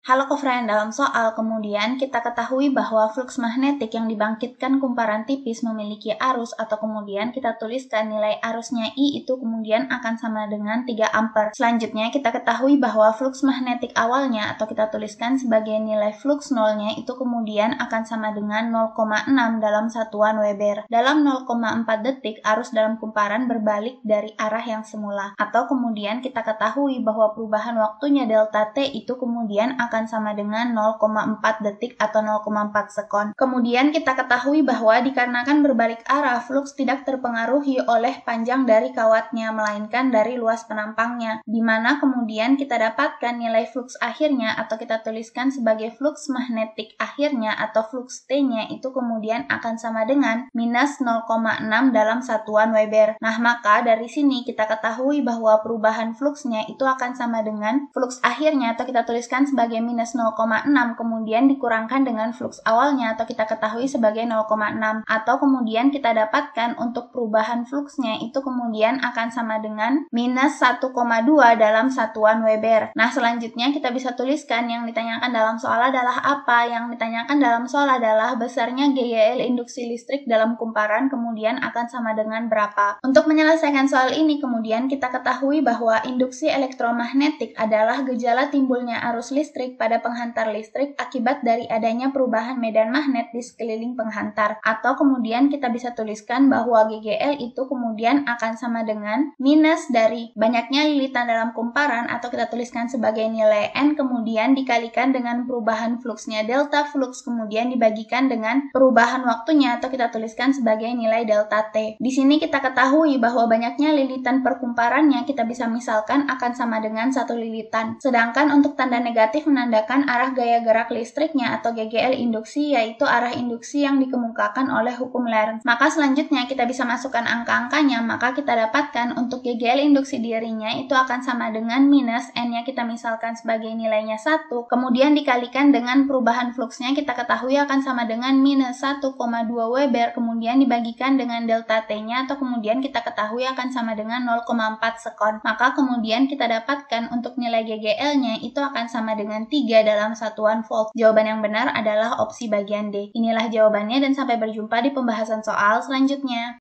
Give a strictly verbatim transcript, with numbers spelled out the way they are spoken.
Halo co-friend, dalam soal kemudian kita ketahui bahwa flux magnetik yang dibangkitkan kumparan tipis memiliki arus atau kemudian kita tuliskan nilai arusnya I itu kemudian akan sama dengan tiga ampere. Selanjutnya kita ketahui bahwa flux magnetik awalnya atau kita tuliskan sebagai nilai flux nolnya itu kemudian akan sama dengan nol koma enam dalam satuan Weber. Dalam nol koma empat detik arus dalam kumparan berbalik dari arah yang semula. Atau kemudian kita ketahui bahwa perubahan waktunya delta T itu kemudian akan akan sama dengan nol koma empat detik atau nol koma empat sekon. Kemudian kita ketahui bahwa dikarenakan berbalik arah, flux tidak terpengaruhi oleh panjang dari kawatnya, melainkan dari luas penampangnya, di mana kemudian kita dapatkan nilai flux akhirnya atau kita tuliskan sebagai flux magnetik akhirnya atau flux T-nya itu kemudian akan sama dengan minus nol koma enam dalam satuan Weber. Nah, maka dari sini kita ketahui bahwa perubahan fluxnya itu akan sama dengan flux akhirnya atau kita tuliskan sebagai minus nol koma enam kemudian dikurangkan dengan flux awalnya atau kita ketahui sebagai nol koma enam atau kemudian kita dapatkan untuk perubahan fluxnya itu kemudian akan sama dengan minus satu koma dua dalam satuan Weber. Nah, selanjutnya kita bisa tuliskan yang ditanyakan dalam soal adalah apa? Yang ditanyakan dalam soal adalah besarnya G G L induksi listrik dalam kumparan kemudian akan sama dengan berapa. Untuk menyelesaikan soal ini kemudian kita ketahui bahwa induksi elektromagnetik adalah gejala timbulnya arus listrik pada penghantar listrik akibat dari adanya perubahan medan magnet di sekeliling penghantar. Atau kemudian kita bisa tuliskan bahwa G G L itu kemudian akan sama dengan minus dari banyaknya lilitan dalam kumparan atau kita tuliskan sebagai nilai N kemudian dikalikan dengan perubahan fluxnya delta flux kemudian dibagikan dengan perubahan waktunya atau kita tuliskan sebagai nilai delta T. Di sini kita ketahui bahwa banyaknya lilitan perkumparannya kita bisa misalkan akan sama dengan satu lilitan. Sedangkan untuk tanda negatif menandakan arah gaya gerak listriknya atau G G L induksi, yaitu arah induksi yang dikemukakan oleh hukum Lorentz. Maka selanjutnya kita bisa masukkan angka-angkanya, maka kita dapatkan untuk G G L induksi dirinya itu akan sama dengan minus N-nya kita misalkan sebagai nilainya satu, kemudian dikalikan dengan perubahan fluxnya kita ketahui akan sama dengan minus satu koma dua Weber, kemudian dibagikan dengan delta T-nya atau kemudian kita ketahui akan sama dengan nol koma empat sekon. Maka kemudian kita dapatkan untuk nilai G G L-nya itu akan sama dengan tiga dalam satuan volt. Jawaban yang benar adalah opsi bagian D. Inilah jawabannya dan sampai berjumpa di pembahasan soal selanjutnya.